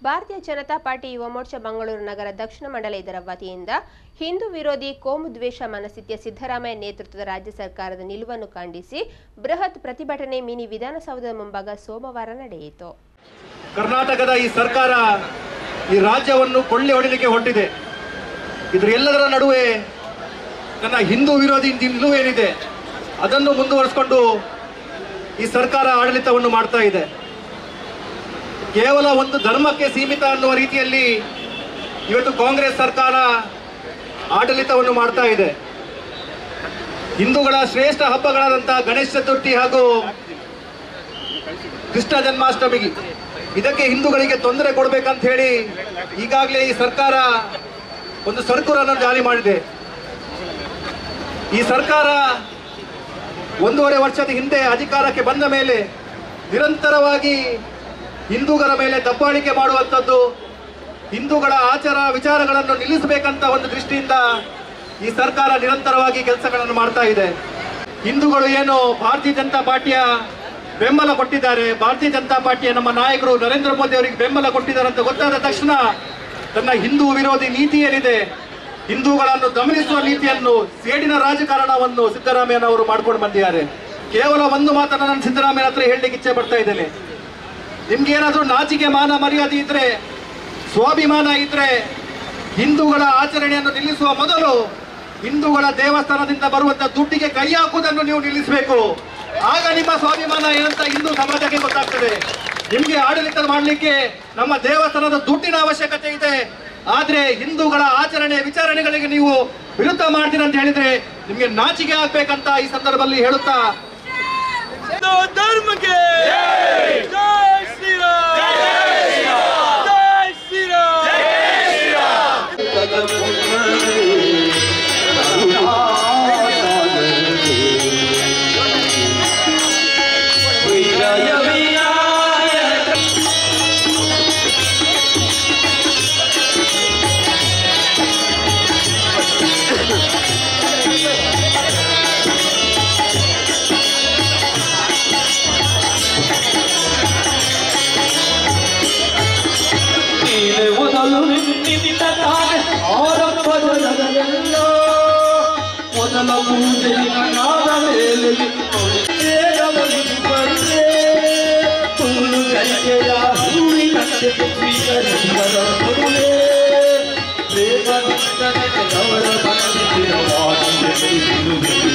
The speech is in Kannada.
ಭಾರತೀಯ ಜನತಾ ಪಾರ್ಟಿ ಯುವ ಮೋರ್ಚಾ ಬೆಂಗಳೂರು ನಗರ ದಕ್ಷಿಣ ಮಂಡಲ ಇದರ ವತಿಯಿಂದ ಹಿಂದೂ ವಿರೋಧಿ ಕೋಮು ದ್ವೇಷ ಮನಸ್ಥಿತಿಯ ಸಿದ್ದರಾಮಯ್ಯ ನೇತೃತ್ವದ ರಾಜ್ಯ ಸರ್ಕಾರದ ನಿಲುವನ್ನು ಖಂಡಿಸಿ ಬೃಹತ್ ಪ್ರತಿಭಟನೆ ಮಿನಿ ವಿಧಾನಸೌಧದ ಮುಂಭಾಗ ಸೋಮವಾರ ನಡೆಯಿತು. ಕರ್ನಾಟಕದ ಈ ಸರ್ಕಾರ ಈ ರಾಜ್ಯವನ್ನು ಕೊಳ್ಳೆ ಹೊಡೆಯಲಿಕ್ಕೆ ಹೊರಟಿದೆ. ಇದರ ಎಲ್ಲದರ ನಡುವೆ ನನ್ನ ಹಿಂದೂ ವಿರೋಧಿ ನಿಲುವೇನಿದೆ ಅದನ್ನು ಮುಂದುವರಿಸಿಕೊಂಡು ಈ ಸರ್ಕಾರ ಆಡಳಿತವನ್ನು ಮಾಡ್ತಾ ಇದೆ. ಕೇವಲ ಒಂದು ಧರ್ಮಕ್ಕೆ ಸೀಮಿತ ಅನ್ನುವ ರೀತಿಯಲ್ಲಿ ಇವತ್ತು ಕಾಂಗ್ರೆಸ್ ಸರ್ಕಾರ ಆಡಳಿತವನ್ನು ಮಾಡ್ತಾ ಇದೆ. ಹಿಂದೂಗಳ ಶ್ರೇಷ್ಠ ಹಬ್ಬಗಳಾದಂತಹ ಗಣೇಶ ಚತುರ್ಥಿ ಹಾಗೂ ಕೃಷ್ಣ ಜನ್ಮಾಷ್ಟಮಿ ಇದಕ್ಕೆ ಹಿಂದೂಗಳಿಗೆ ತೊಂದರೆ ಕೊಡಬೇಕಂತ ಹೇಳಿ ಈಗಾಗಲೇ ಈ ಸರ್ಕಾರ ಒಂದು ಸರ್ಕುಲರ್ ಜಾರಿ ಮಾಡಿದೆ. ಈ ಸರ್ಕಾರ 1.5 ವರ್ಷದ ಹಿಂದೆ ಅಧಿಕಾರಕ್ಕೆ ಬಂದ ಮೇಲೆ ನಿರಂತರವಾಗಿ ಹಿಂದೂಗಳ ಮೇಲೆ ದಬ್ಬಾಳಿಕೆ ಮಾಡುವಂಥದ್ದು, ಹಿಂದೂಗಳ ಆಚಾರ ವಿಚಾರಗಳನ್ನು ನಿಲ್ಲಿಸಬೇಕಂತ ಒಂದು ದೃಷ್ಟಿಯಿಂದ ಈ ಸರ್ಕಾರ ನಿರಂತರವಾಗಿ ಕೆಲಸಗಳನ್ನು ಮಾಡ್ತಾ ಇದೆ. ಹಿಂದೂಗಳು ಏನು ಭಾರತೀಯ ಜನತಾ ಪಾರ್ಟಿಯ ಬೆಂಬಲ ಕೊಟ್ಟಿದ್ದಾರೆ, ಭಾರತೀಯ ಜನತಾ ಪಾರ್ಟಿಯ ನಮ್ಮ ನಾಯಕರು ನರೇಂದ್ರ ಮೋದಿ ಅವರಿಗೆ ಬೆಂಬಲ ಕೊಟ್ಟಿದ್ದಾರೆ ಅಂತ ಗೊತ್ತಾದ ತಕ್ಷಣ ತನ್ನ ಹಿಂದೂ ವಿರೋಧಿ ನೀತಿ ಏನಿದೆ, ಹಿಂದೂಗಳನ್ನು ದಮನಿಸುವ ನೀತಿಯನ್ನು, ಸೇಡಿನ ರಾಜಕಾರಣವನ್ನು ಸಿದ್ದರಾಮಯ್ಯನವರು ಮಾಡ್ಕೊಂಡು ಬಂದಿದ್ದಾರೆ. ಕೇವಲ ಒಂದು ಮಾತನ್ನು ನಾನು ಸಿದ್ದರಾಮಯ್ಯ ಹತ್ರ ಹೇಳಲಿಕ್ಕೆ ಇಚ್ಛೆ ಪಡ್ತಾ ಇದ್ದೇನೆ. ನಿಮ್ಗೆ ಏನಾದರೂ ನಾಚಿಕೆ ಮಾನ ಮರ್ಯಾದೆ ಇದ್ರೆ, ಸ್ವಾಭಿಮಾನ ಇದ್ರೆ, ಹಿಂದೂಗಳ ಆಚರಣೆಯನ್ನು ನಿಲ್ಲಿಸುವ ಮೊದಲು ಹಿಂದೂಗಳ ದೇವಸ್ಥಾನದಿಂದ ಬರುವಂತ ದುಡ್ಡಿಗೆ ಕೈ ಹಾಕುವುದನ್ನು ನೀವು ನಿಲ್ಲಿಸಬೇಕು. ಆಗ ನಿಮ್ಮ ಸ್ವಾಭಿಮಾನ ಏನಂತ ಹಿಂದೂ ಸಮಾಜಕ್ಕೆ ಗೊತ್ತಾಗ್ತದೆ. ನಿಮ್ಗೆ ಆಡಳಿತ ಮಾಡಲಿಕ್ಕೆ ನಮ್ಮ ದೇವಸ್ಥಾನದ ದುಡ್ಡಿನ ಅವಶ್ಯಕತೆ ಇದೆ, ಆದ್ರೆ ಹಿಂದೂಗಳ ಆಚರಣೆ ವಿಚಾರಣೆಗಳಿಗೆ ನೀವು ವಿರುದ್ಧ ಮಾಡ್ತೀರ ಅಂತ ಹೇಳಿದ್ರೆ ನಿಮ್ಗೆ ನಾಚಿಕೆ ಆಗ್ಬೇಕಂತ ಈ ಸಂದರ್ಭದಲ್ಲಿ ಹೇಳುತ್ತಾ ಧರ್ಮಕ್ಕೆ ಮೊದಲ ಪೂಜೆಯ ನಾದ ಮೇಲೆ ತುಳು ಗರಿಕೆಯ ಹೂವಿನಂತೆ ಸ್ವೀಕರಿಸಿದ ಮೊದಲೇ ದೇವನಿಂದನೆ ಅವರ